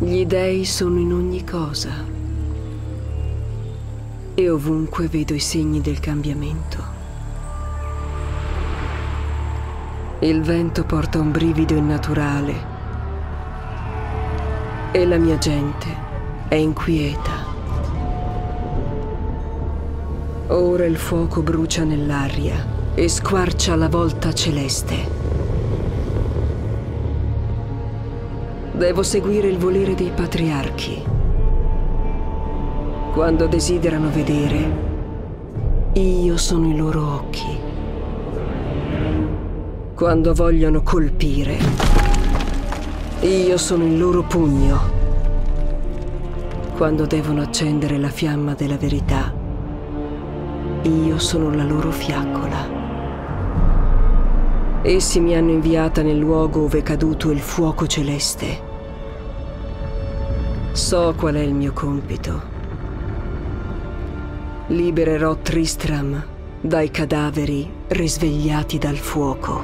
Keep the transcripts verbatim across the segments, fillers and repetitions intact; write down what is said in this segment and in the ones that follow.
Gli dei sono in ogni cosa e ovunque vedo i segni del cambiamento. Il vento porta un brivido innaturale e la mia gente è inquieta. Ora il fuoco brucia nell'aria e squarcia la volta celeste. Devo seguire il volere dei patriarchi. Quando desiderano vedere, io sono i loro occhi. Quando vogliono colpire, io sono il loro pugno. Quando devono accendere la fiamma della verità, io sono la loro fiaccola. Essi mi hanno inviata nel luogo ove è caduto il fuoco celeste. So qual è il mio compito. Libererò Tristram dai cadaveri risvegliati dal fuoco.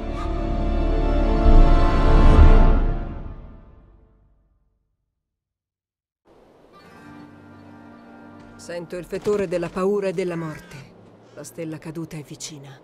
Sento il fetore della paura e della morte. La stella caduta è vicina.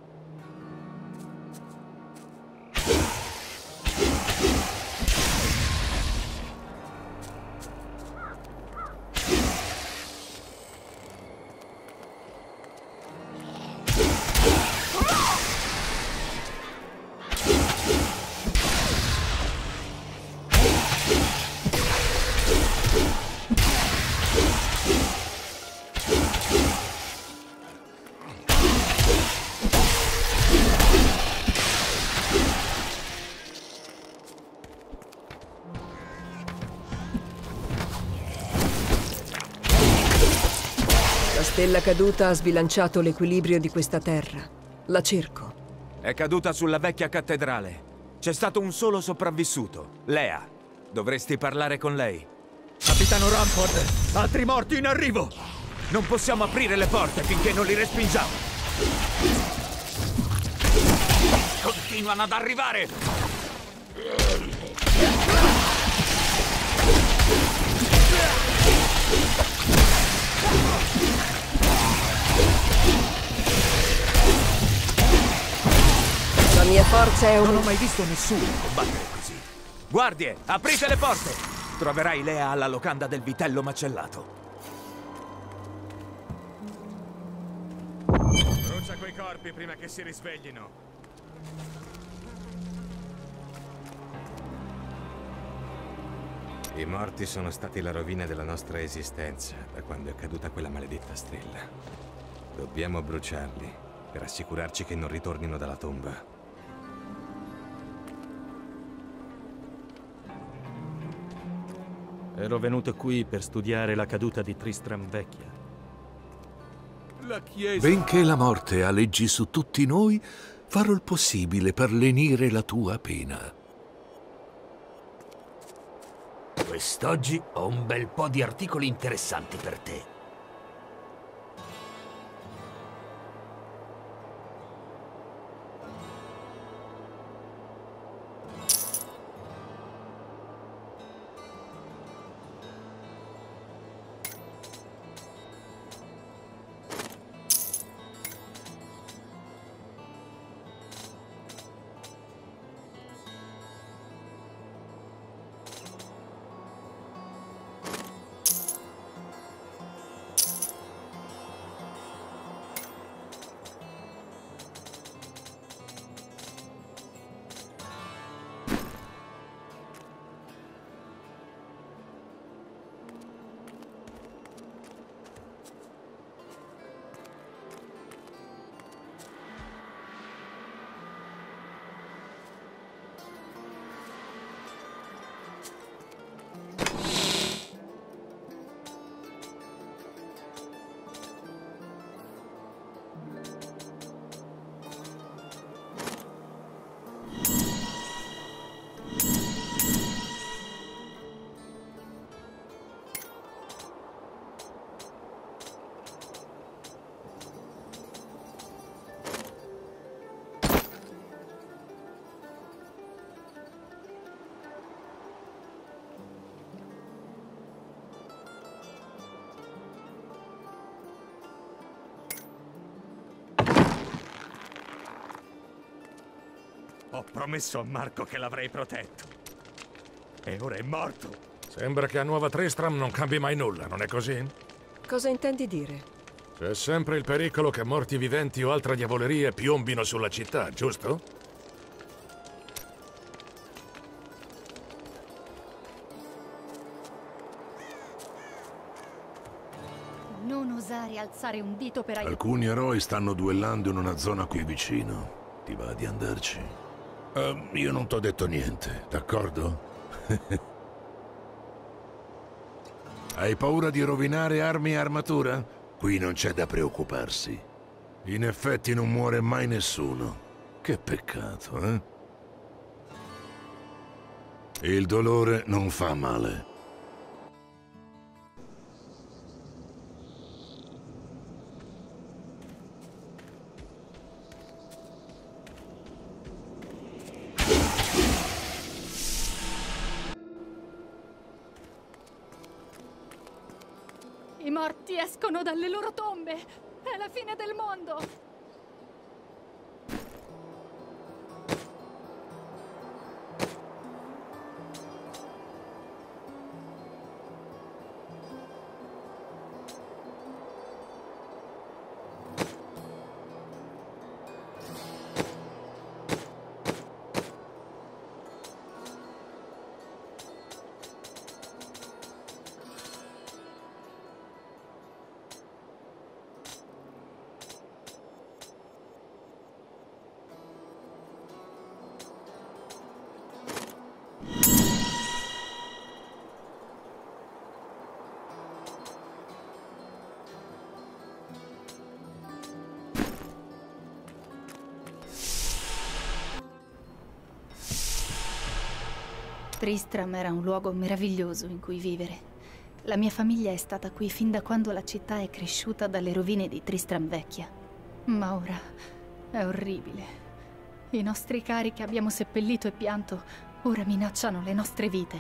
La stella caduta ha sbilanciato l'equilibrio di questa terra. La cerco. È caduta sulla vecchia cattedrale. C'è stato un solo sopravvissuto, Lea. Dovresti parlare con lei. Capitano Rumford, altri morti in arrivo! Non possiamo aprire le porte finché non li respingiamo. Continuano ad arrivare! La mia forza è un... Non ho mai visto nessuno combattere così. Guardie, aprite le porte! Troverai Lea alla locanda del vitello macellato. Brucia quei corpi prima che si risveglino. I morti sono stati la rovina della nostra esistenza da quando è caduta quella maledetta stella. Dobbiamo bruciarli per assicurarci che non ritornino dalla tomba. Ero venuto qui per studiare la caduta di Tristram Vecchia. La Chiesa... Benché la morte aleggi su tutti noi, farò il possibile per lenire la tua pena. Quest'oggi ho un bel po' di articoli interessanti per te. promesso a Marco che l'avrei protetto. E ora è morto. Sembra che a Nuova Tristram non cambi mai nulla, non è così? Cosa intendi dire? C'è sempre il pericolo che morti viventi o altre diavolerie piombino sulla città, giusto? Non osare alzare un dito per aiutare. Alcuni eroi stanno duellando in una zona qui vicino. Ti va di andarci? Uh, io non t'ho detto niente, d'accordo? Hai paura di rovinare armi e armatura? Qui non c'è da preoccuparsi. In effetti non muore mai nessuno. Che peccato, eh? Il dolore non fa male. I morti escono dalle loro tombe! È la fine del mondo! Tristram era un luogo meraviglioso in cui vivere. La mia famiglia è stata qui fin da quando la città è cresciuta dalle rovine di Tristram Vecchia. Ma ora è orribile. I nostri cari che abbiamo seppellito e pianto ora minacciano le nostre vite.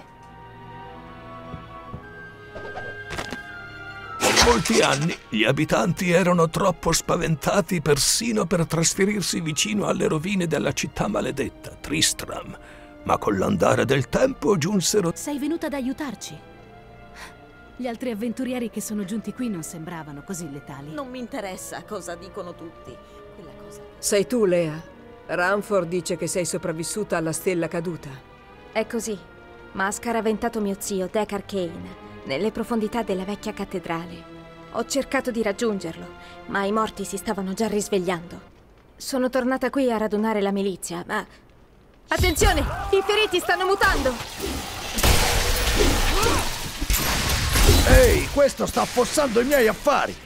Per molti anni gli abitanti erano troppo spaventati persino per trasferirsi vicino alle rovine della città maledetta, Tristram. Ma con l'andare del tempo giunsero... Sei venuta ad aiutarci. Gli altri avventurieri che sono giunti qui non sembravano così letali. Non mi interessa cosa dicono tutti. Quella cosa... Sei tu, Lea. Ranford dice che sei sopravvissuta alla stella caduta. È così, ma ha scaraventato mio zio, Deckard Cain, nelle profondità della vecchia cattedrale. Ho cercato di raggiungerlo, ma i morti si stavano già risvegliando. Sono tornata qui a radunare la milizia, ma... Attenzione! I feriti stanno mutando! Ehi, questo sta affossando i miei affari!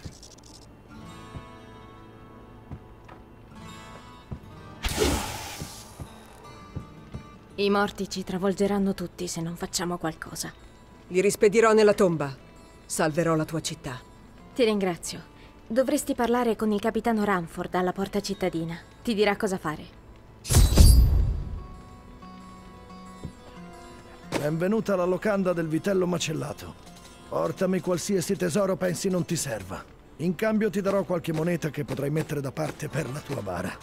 I morti ci travolgeranno tutti se non facciamo qualcosa. Li rispedirò nella tomba. Salverò la tua città. Ti ringrazio. Dovresti parlare con il capitano Ranford alla porta cittadina. Ti dirà cosa fare. Benvenuta alla locanda del vitello macellato. Portami qualsiasi tesoro pensi non ti serva. In cambio ti darò qualche moneta che potrai mettere da parte per la tua bara.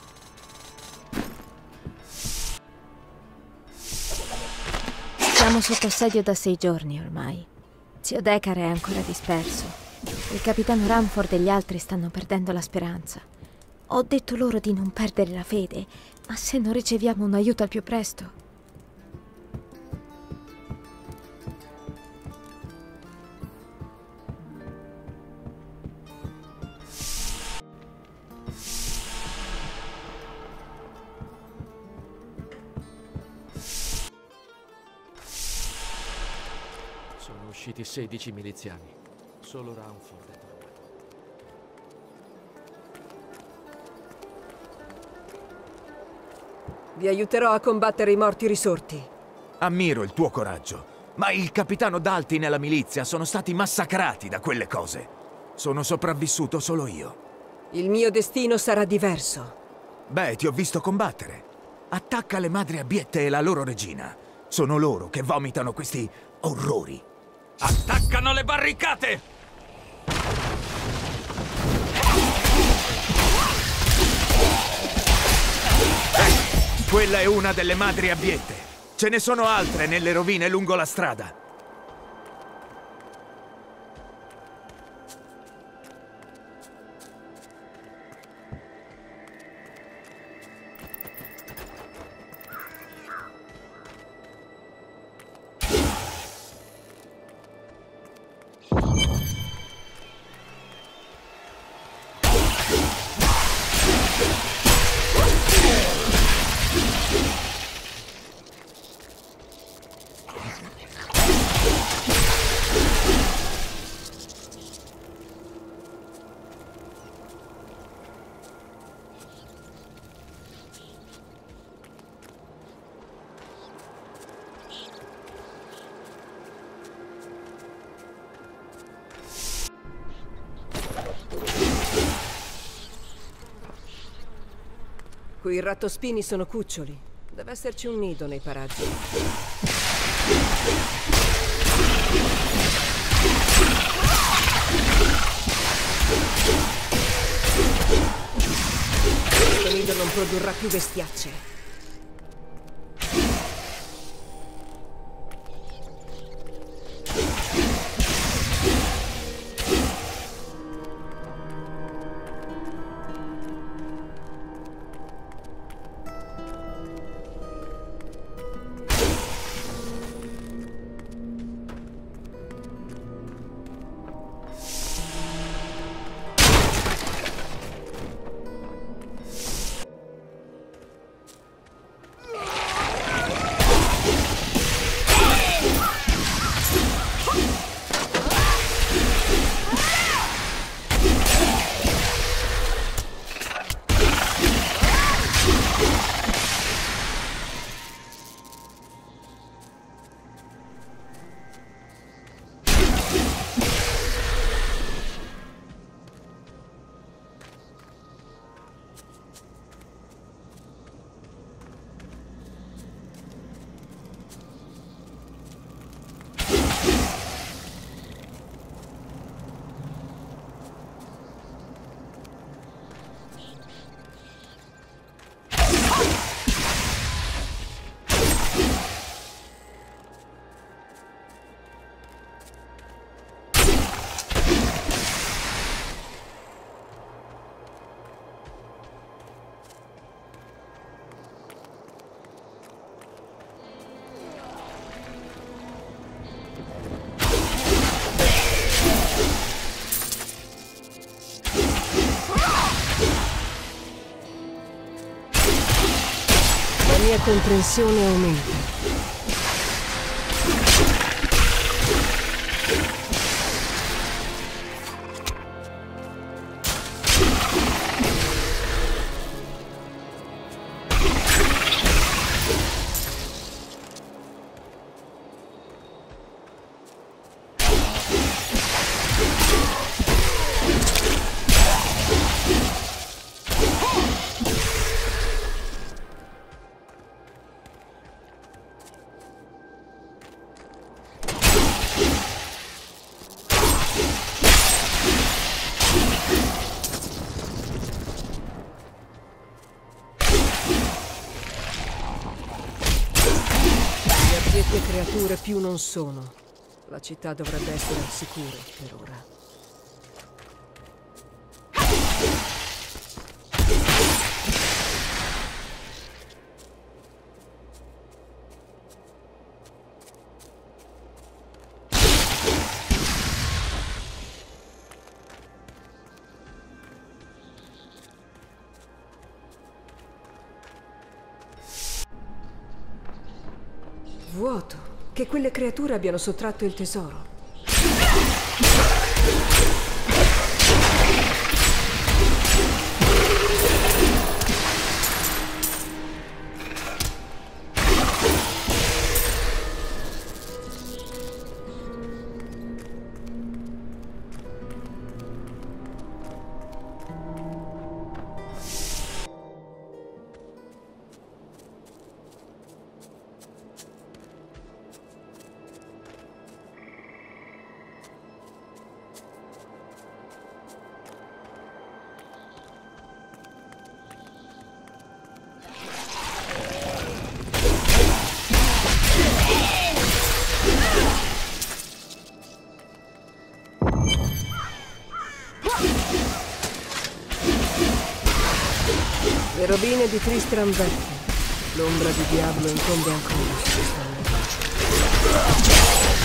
Siamo sotto assedio da sei giorni ormai. Zio Deckard è ancora disperso. Il capitano Ranford e gli altri stanno perdendo la speranza. Ho detto loro di non perdere la fede, ma se non riceviamo un aiuto al più presto... Sono usciti sedici miliziani. Solo Ranford è tornato. Vi aiuterò a combattere i morti risorti. Ammiro il tuo coraggio, ma il capitano Daltin e la milizia sono stati massacrati da quelle cose. Sono sopravvissuto solo io. Il mio destino sarà diverso. Beh, ti ho visto combattere. Attacca le madri abiette e la loro regina. Sono loro che vomitano questi orrori. Attaccano le barricate! Quella è una delle madri abbiette. Ce ne sono altre nelle rovine lungo la strada. Qui i rattospini sono cuccioli. Deve esserci un nido nei paraggi. Questo nido non produrrà più bestiacce. La mia comprensione aumenta. Le creature più non sono. La città dovrebbe essere al sicuro per ora. Vuoto. Che quelle creature abbiano sottratto il tesoro. Rovine di Tristram Vecchio. L'ombra di Diablo incombe ancora su questa terra.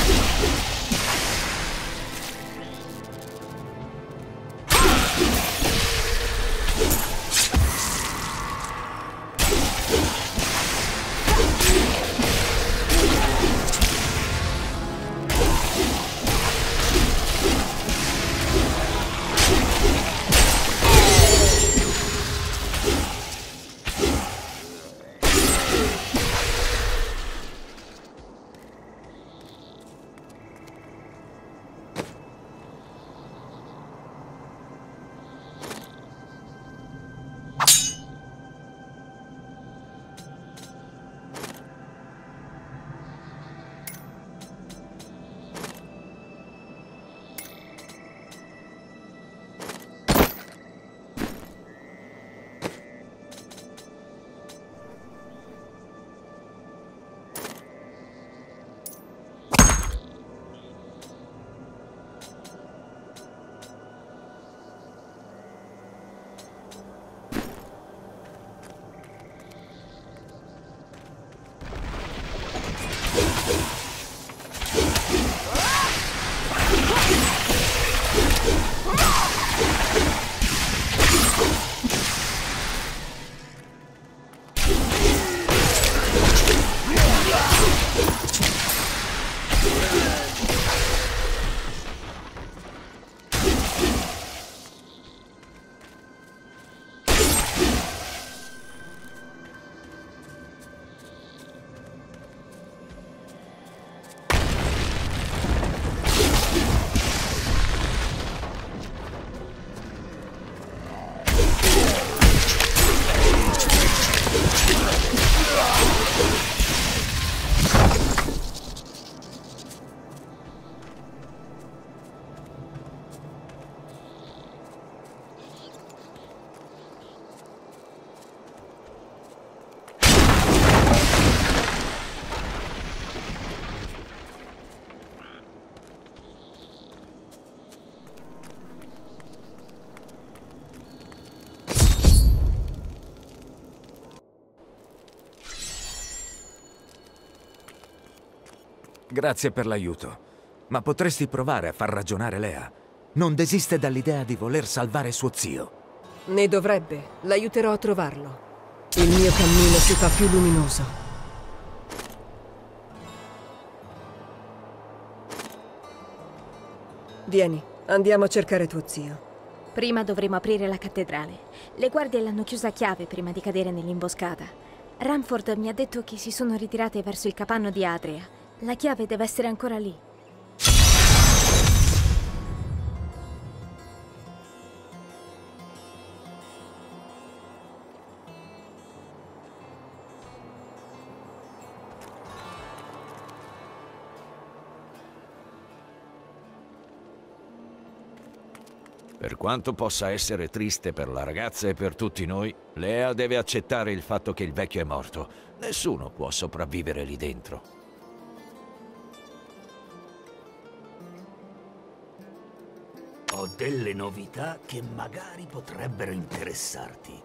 Grazie per l'aiuto, ma potresti provare a far ragionare Lea. Non desiste dall'idea di voler salvare suo zio. Ne dovrebbe. L'aiuterò a trovarlo. Il mio cammino si fa più luminoso. Vieni, andiamo a cercare tuo zio. Prima dovremo aprire la cattedrale. Le guardie l'hanno chiusa a chiave prima di cadere nell'imboscata. Ranford mi ha detto che si sono ritirate verso il capanno di Adria. La chiave deve essere ancora lì. Per quanto possa essere triste per la ragazza e per tutti noi, Lea deve accettare il fatto che il vecchio è morto. Nessuno può sopravvivere lì dentro. Ho delle novità che magari potrebbero interessarti.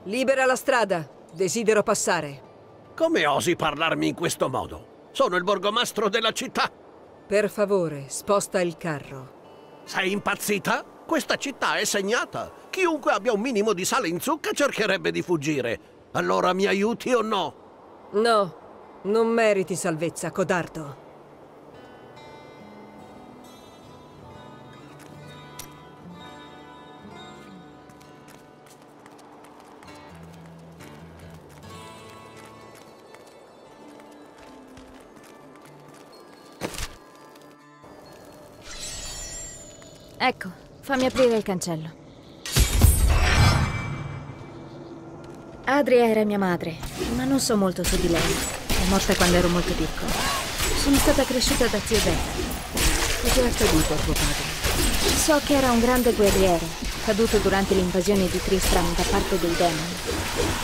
Libera la strada. Desidero passare. Come osi parlarmi in questo modo? Sono il borgomastro della città. Per favore, sposta il carro. Sei impazzita? Questa città è segnata. Chiunque abbia un minimo di sale in zucca cercherebbe di fuggire. Allora mi aiuti o no? No, non meriti salvezza, codardo. Ecco, fammi aprire il cancello. Adria era mia madre, ma non so molto su di lei. È morta quando ero molto piccola. Sono stata cresciuta da zio Deckard. Cosa è accaduto a tuo padre? So che era un grande guerriero, caduto durante l'invasione di Tristram da parte dei demoni.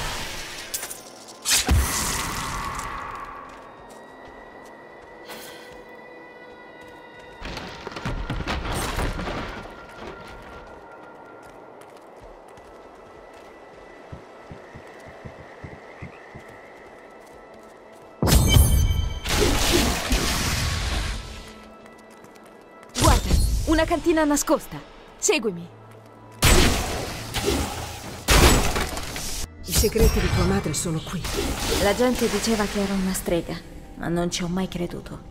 Una cantina nascosta. Seguimi. I segreti di tua madre sono qui. La gente diceva che era una strega, ma non ci ho mai creduto.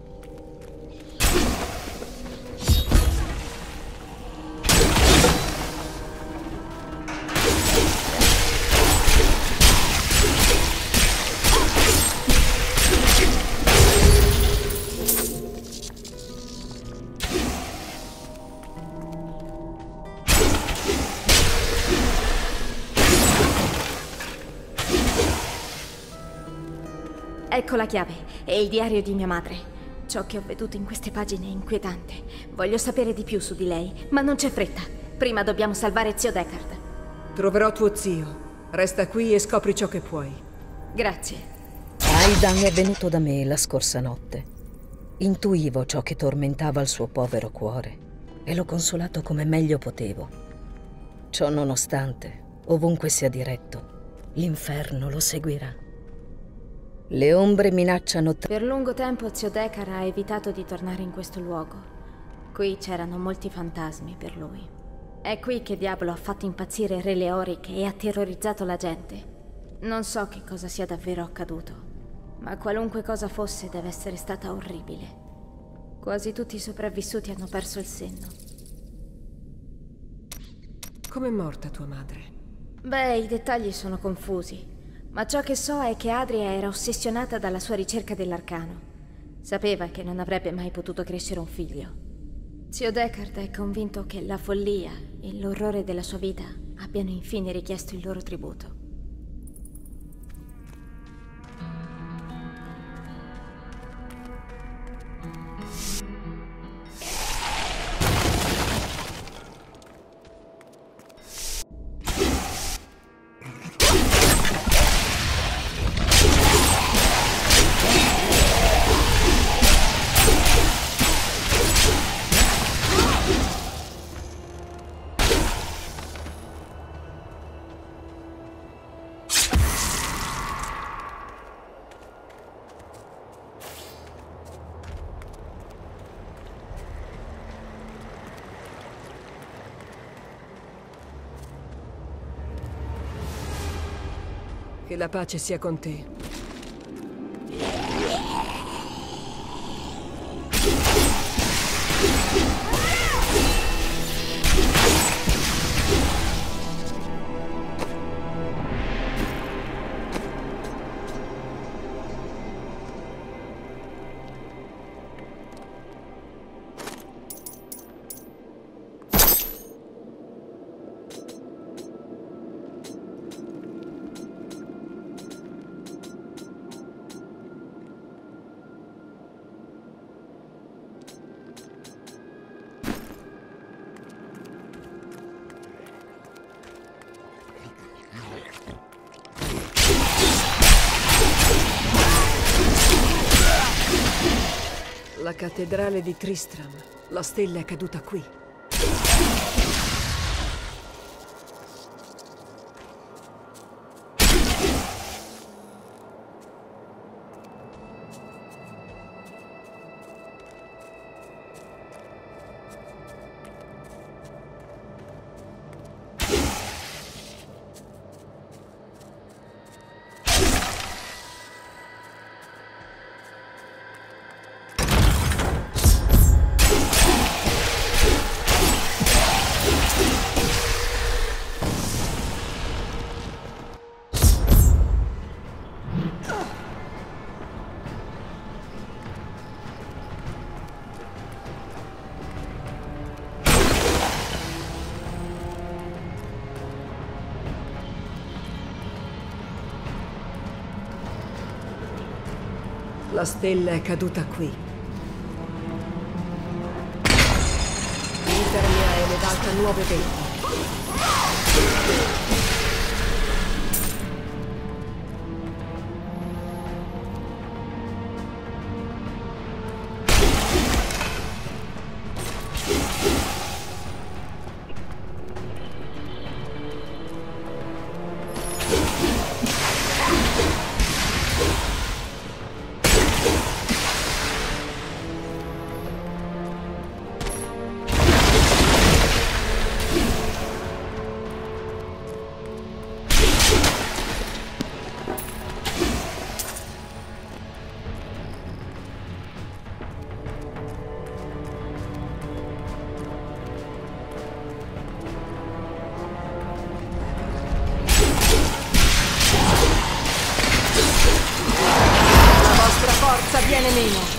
Ecco la chiave e il diario di mia madre. Ciò che ho veduto in queste pagine è inquietante. Voglio sapere di più su di lei, ma non c'è fretta. Prima dobbiamo salvare zio Deckard. Troverò tuo zio. Resta qui e scopri ciò che puoi. Grazie. Aidan è venuto da me la scorsa notte. Intuivo ciò che tormentava il suo povero cuore e l'ho consolato come meglio potevo. Ciò nonostante, ovunque sia diretto, l'inferno lo seguirà. Le ombre minacciano... Per lungo tempo zio Deckard ha evitato di tornare in questo luogo. Qui c'erano molti fantasmi per lui. È qui che Diablo ha fatto impazzire Re Leoric e ha terrorizzato la gente. Non so che cosa sia davvero accaduto, ma qualunque cosa fosse deve essere stata orribile. Quasi tutti i sopravvissuti hanno perso il senno. Com'è morta tua madre? Beh, i dettagli sono confusi. Ma ciò che so è che Adria era ossessionata dalla sua ricerca dell'arcano. Sapeva che non avrebbe mai potuto crescere un figlio. Zio Deckard è convinto che la follia e l'orrore della sua vita abbiano infine richiesto il loro tributo. Che la pace sia con te. La cattedrale di Tristram. La stella è caduta qui. La stella è caduta qui. Iter mi ha elevato a nuove vette. Viene meno.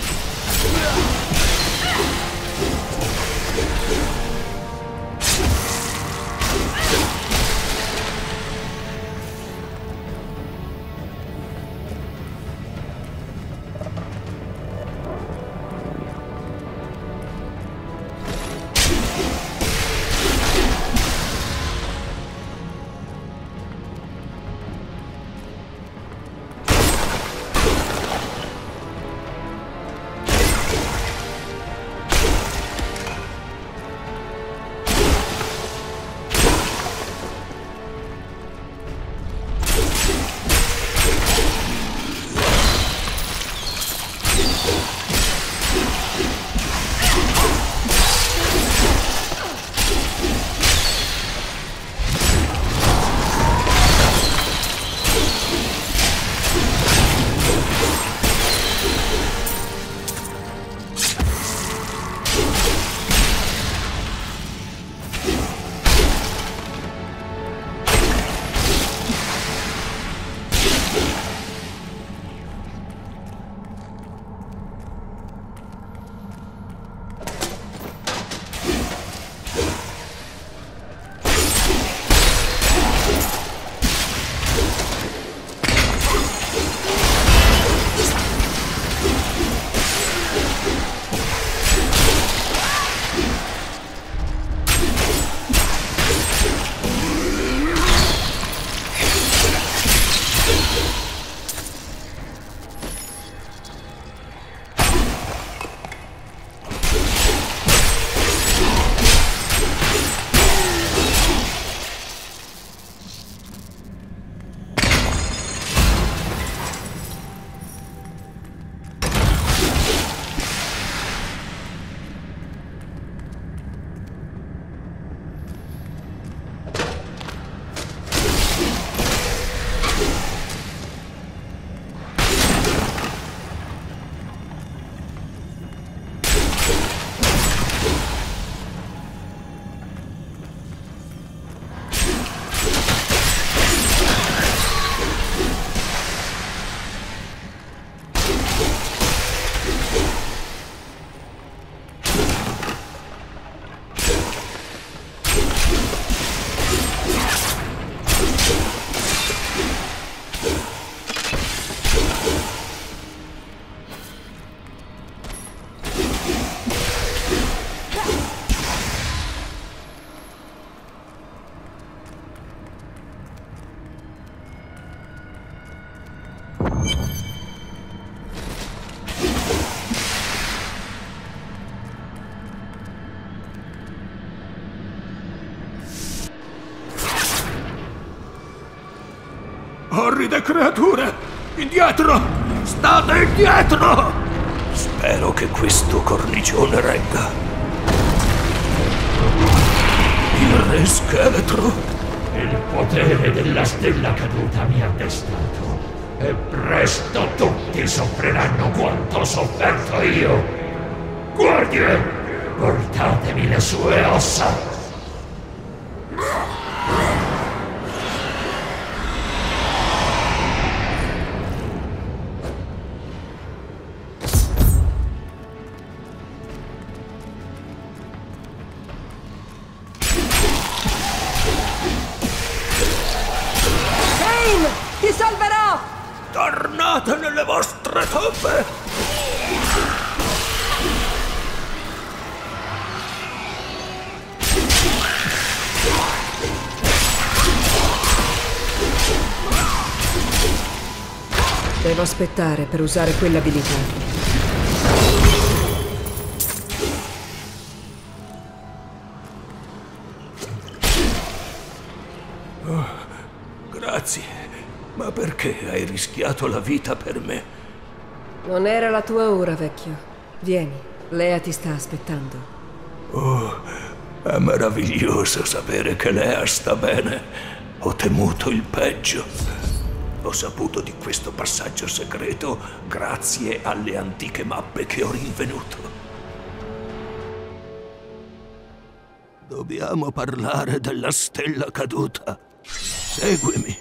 Orride creature! Indietro! State indietro! Spero che questo cornicione regga. Il re scheletro. Il potere della stella caduta mi ha destato. E presto tutti soffriranno quanto ho sofferto io. Guardie, portatemi le sue ossa. Ti salverò! Tornate nelle vostre tombe! Devo aspettare per usare quell'abilità. Oh, grazie. Ma perché hai rischiato la vita per me? Non era la tua ora, vecchio. Vieni, Lea ti sta aspettando. Oh, è meraviglioso sapere che Lea sta bene. Ho temuto il peggio. Ho saputo di questo passaggio segreto grazie alle antiche mappe che ho rinvenuto. Dobbiamo parlare della stella caduta. Seguimi.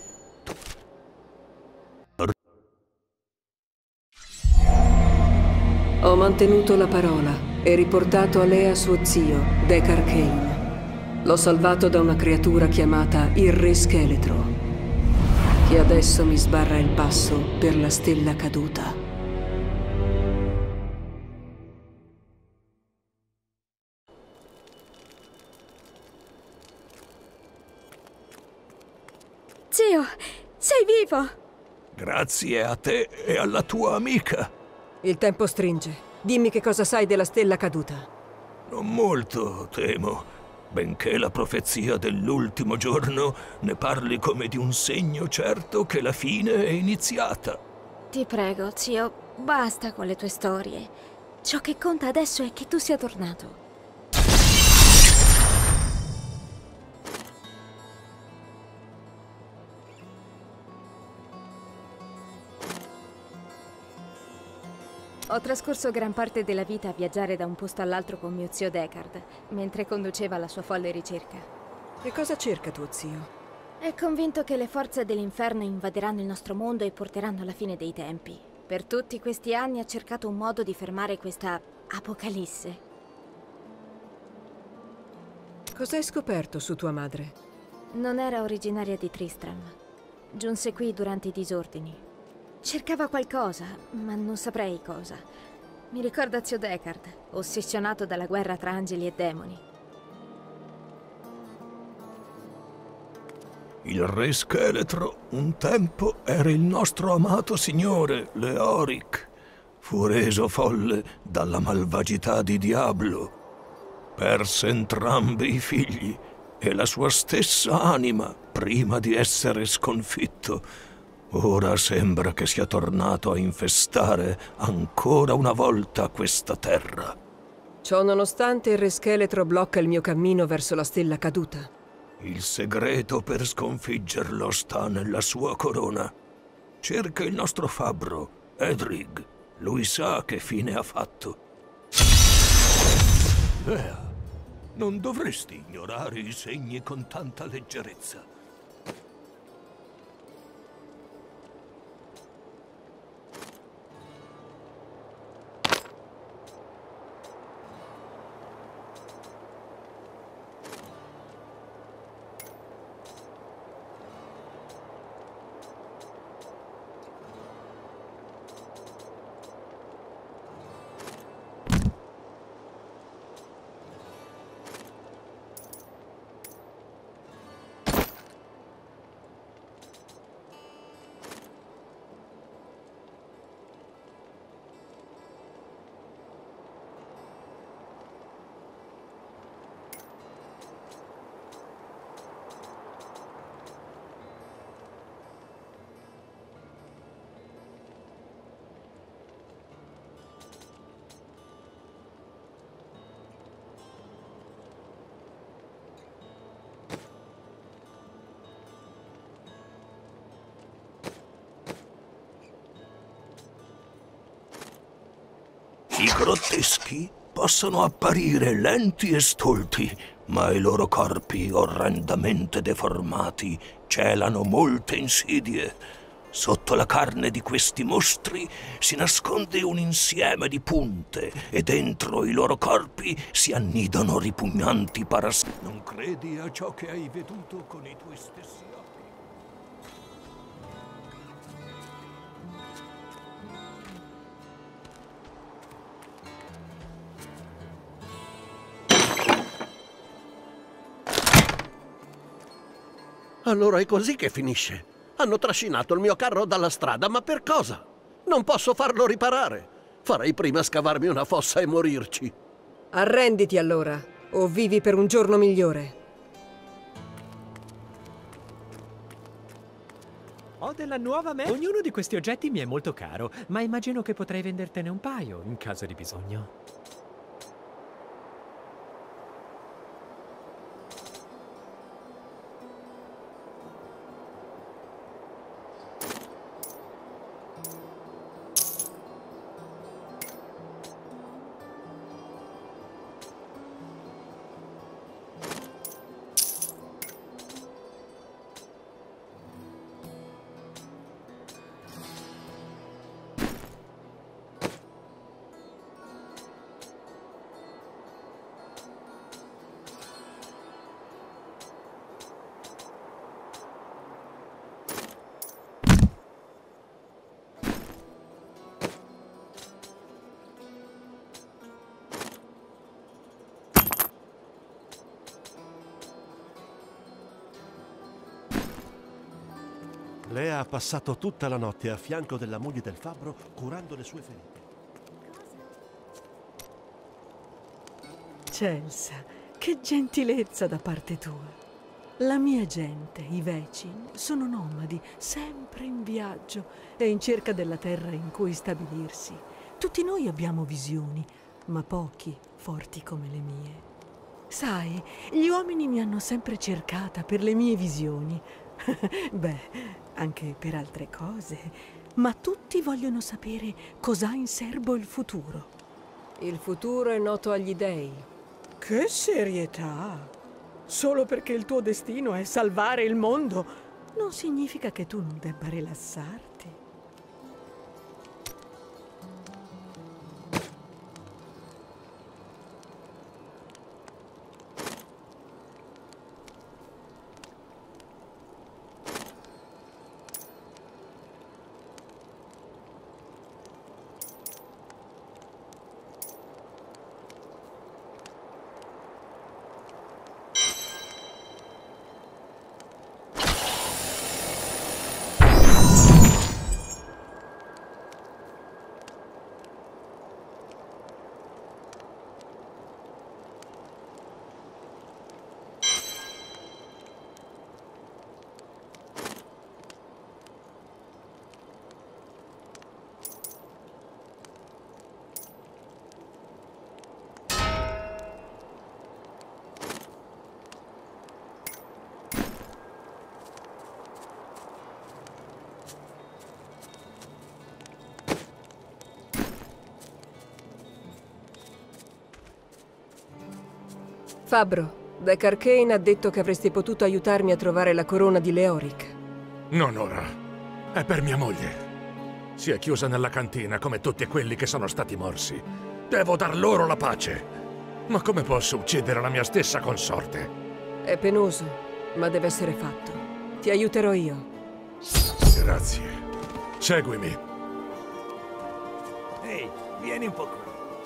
Ho mantenuto la parola e riportato a Lea suo zio, Deckard Cain. L'ho salvato da una creatura chiamata il Re Scheletro, che adesso mi sbarra il passo per la stella caduta. Zio, sei vivo! Grazie a te e alla tua amica. Il tempo stringe. Dimmi che cosa sai della stella caduta. Non molto, temo, benché la profezia dell'ultimo giorno ne parli come di un segno certo che la fine è iniziata. Ti prego, zio, basta con le tue storie. Ciò che conta adesso è che tu sia tornato. Ho trascorso gran parte della vita a viaggiare da un posto all'altro con mio zio Deckard, mentre conduceva la sua folle ricerca. Che cosa cerca tuo zio? È convinto che le forze dell'inferno invaderanno il nostro mondo e porteranno alla fine dei tempi. Per tutti questi anni ha cercato un modo di fermare questa apocalisse. Cosa hai scoperto su tua madre? Non era originaria di Tristram. Giunse qui durante i disordini. Cercava qualcosa, ma non saprei cosa. Mi ricorda zio Deckard, ossessionato dalla guerra tra angeli e demoni. Il Re Scheletro un tempo era il nostro amato signore, Leoric. Fu reso folle dalla malvagità di Diablo. Perse entrambi i figli e la sua stessa anima prima di essere sconfitto. Ora sembra che sia tornato a infestare ancora una volta questa terra. Ciò nonostante, il Re Scheletro blocca il mio cammino verso la stella caduta. Il segreto per sconfiggerlo sta nella sua corona. Cerca il nostro fabbro, Edrig. Lui sa che fine ha fatto. Lea, non dovresti ignorare i segni con tanta leggerezza. I grotteschi possono apparire lenti e stolti, ma i loro corpi orrendamente deformati celano molte insidie. Sotto la carne di questi mostri si nasconde un insieme di punte e dentro i loro corpi si annidano ripugnanti parassiti. Non credi a ciò che hai veduto con i tuoi stessi occhi? Allora è così che finisce. Hanno trascinato il mio carro dalla strada, ma per cosa? Non posso farlo riparare. Farei prima scavarmi una fossa e morirci. Arrenditi allora, o vivi per un giorno migliore. Ho della nuova me. Ognuno di questi oggetti mi è molto caro, ma immagino che potrei vendertene un paio in caso di bisogno. Lea ha passato tutta la notte a fianco della moglie del fabbro curando le sue ferite. Celsa, che gentilezza da parte tua. La mia gente, i Vecin, sono nomadi, sempre in viaggio e in cerca della terra in cui stabilirsi. Tutti noi abbiamo visioni, ma pochi forti come le mie. Sai, gli uomini mi hanno sempre cercata per le mie visioni. Beh, anche per altre cose, ma tutti vogliono sapere cos'ha in serbo il futuro. Il futuro è noto agli dei. Che serietà! Solo perché il tuo destino è salvare il mondo, non significa che tu non debba rilassarti. Fabbro, Deckard Cain ha detto che avresti potuto aiutarmi a trovare la corona di Leoric. Non ora. È per mia moglie. Si è chiusa nella cantina come tutti quelli che sono stati morsi. Devo dar loro la pace. Ma come posso uccidere la mia stessa consorte? È penoso, ma deve essere fatto. Ti aiuterò io. Grazie. Seguimi. Ehi, vieni un po' qui.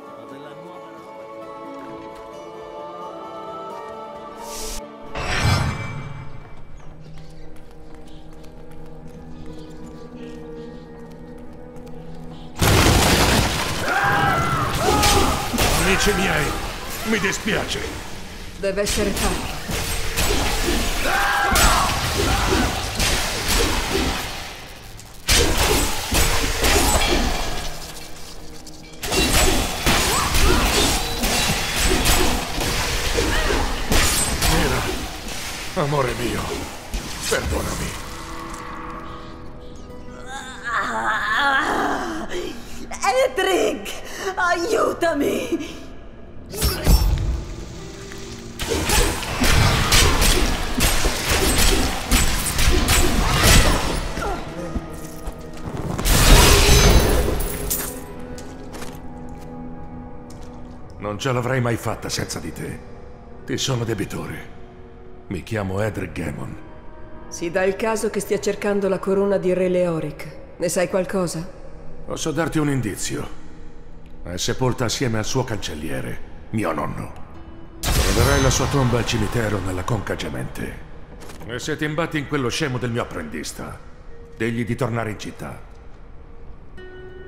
Amici miei, mi dispiace. Deve essere fatto. Mira, amore mio, perdonami. Ah, Edric, aiutami! Non ce l'avrei mai fatta senza di te. Ti sono debitore. Mi chiamo Edric Gemon. Si dà il caso che stia cercando la corona di Re Leoric. Ne sai qualcosa? Posso darti un indizio. È sepolta assieme al suo cancelliere, mio nonno. Troverai la sua tomba al cimitero nella Conca Gemente. E se ti imbatti in quello scemo del mio apprendista, digli di tornare in città.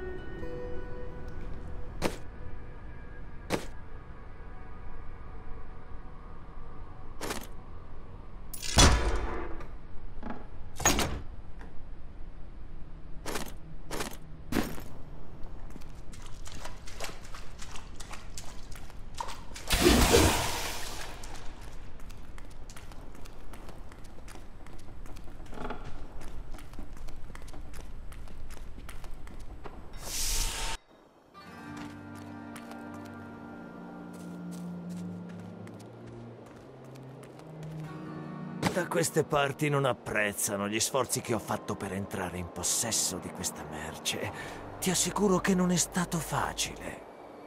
Da queste parti non apprezzano gli sforzi che ho fatto per entrare in possesso di questa merce. Ti assicuro che non è stato facile.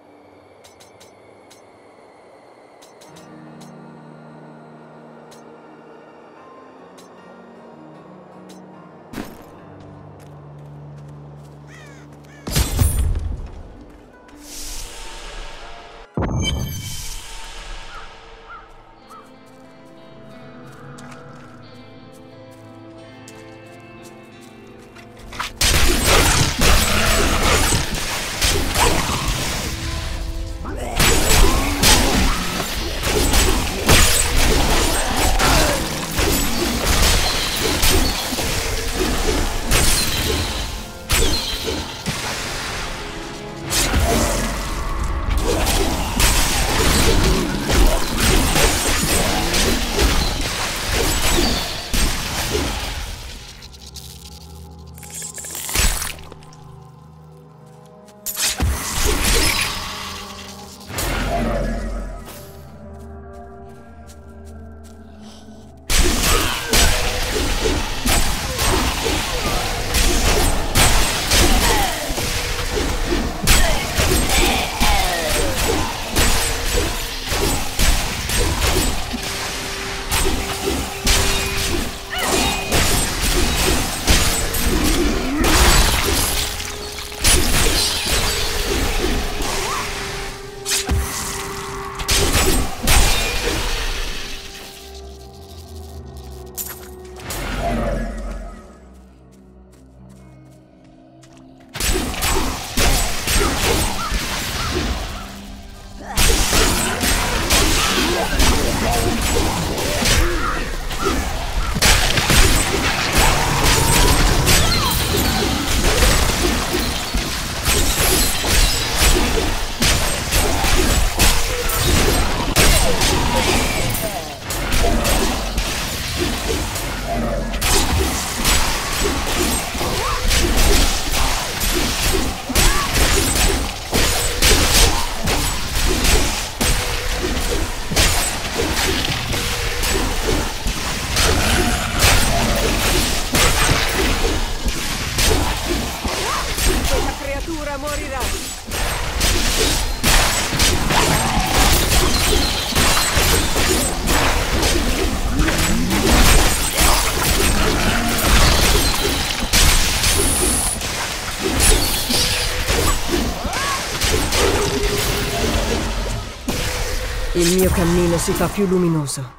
Il mio cammino si fa più luminoso.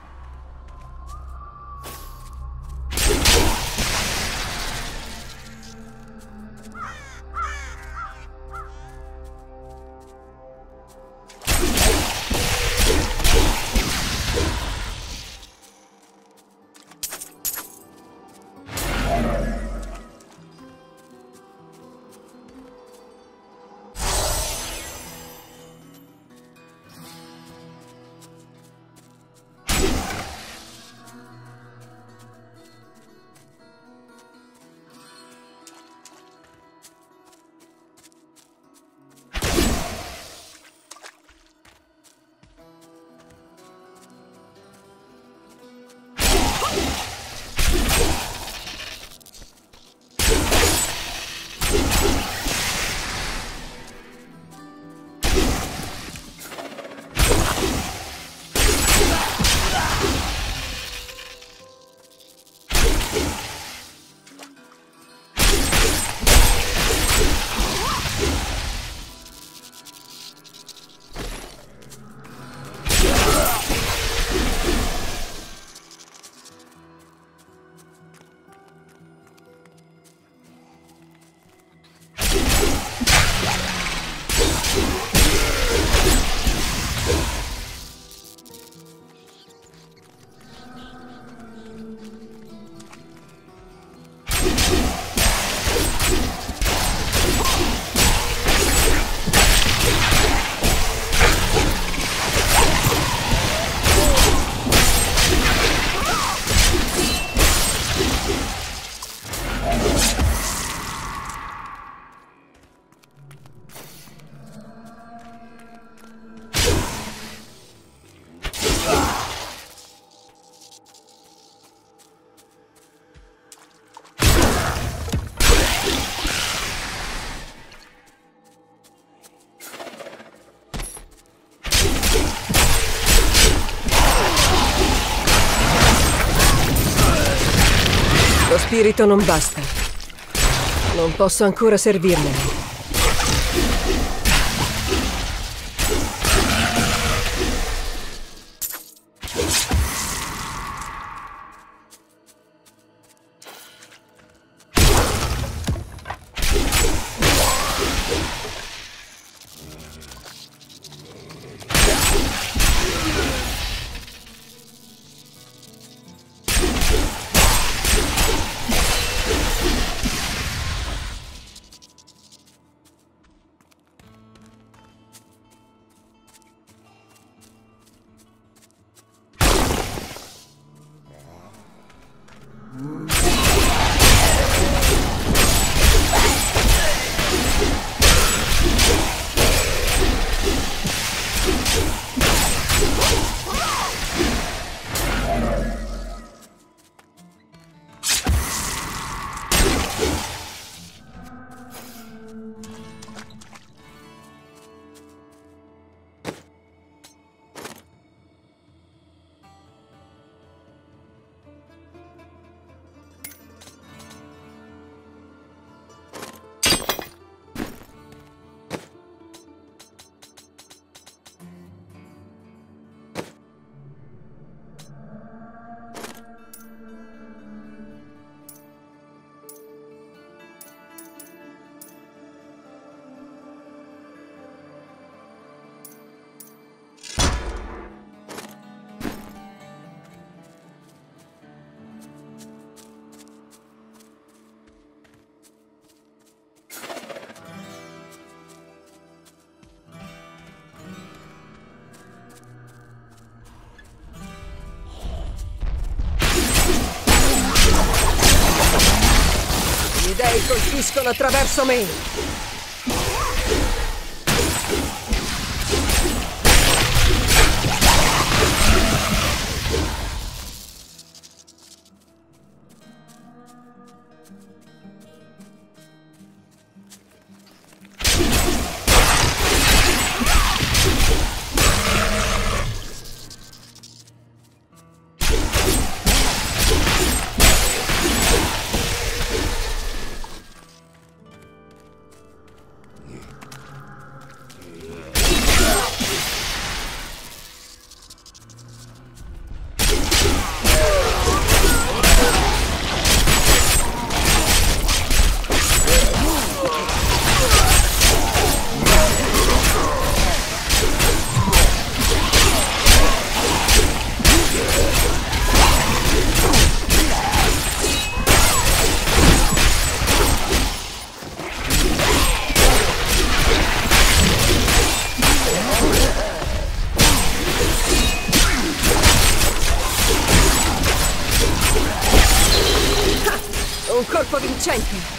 spirito non basta. Non posso ancora servirmene. Gli dei colpiscono attraverso me. Un colpo vincente!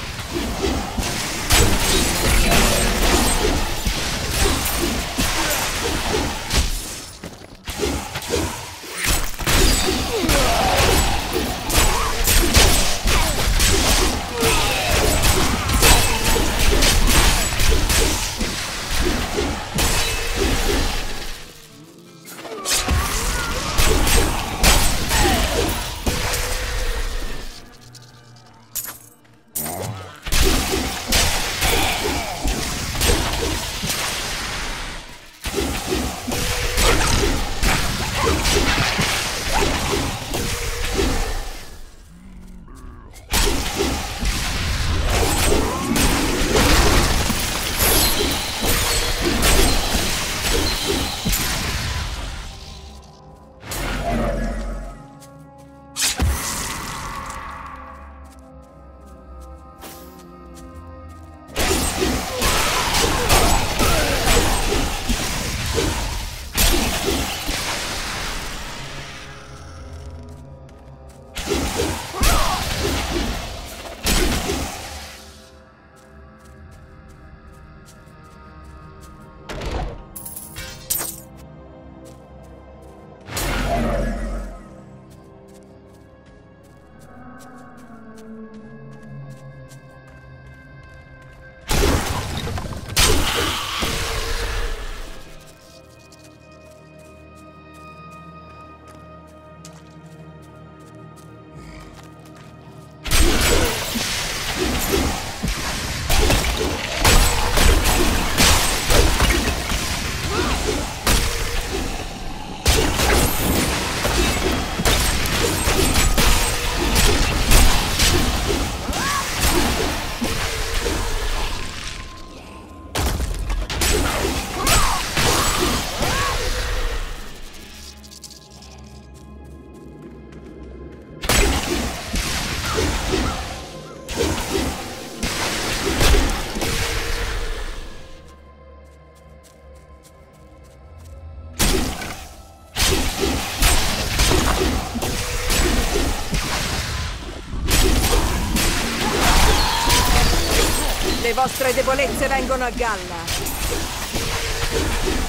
Le vostre debolezze vengono a galla.